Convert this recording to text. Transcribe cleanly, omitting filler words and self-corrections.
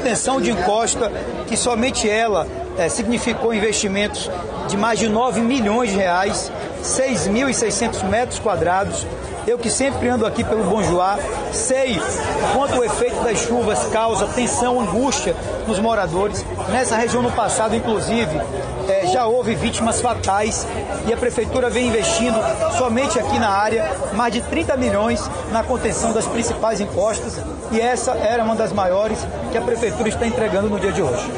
contenção de encosta, que somente ela significou investimentos de mais de 9 milhões de reais, 6.600 metros quadrados. Eu que sempre ando aqui pelo Bom Joá, sei quanto o efeito das chuvas causa tensão, angústia nos moradores. Nessa região no passado, inclusive, já houve vítimas fatais e a Prefeitura vem investindo somente aqui na área mais de 30 milhões na contenção das principais encostas, e essa era uma das maiores que a Prefeitura está entregando no dia de hoje.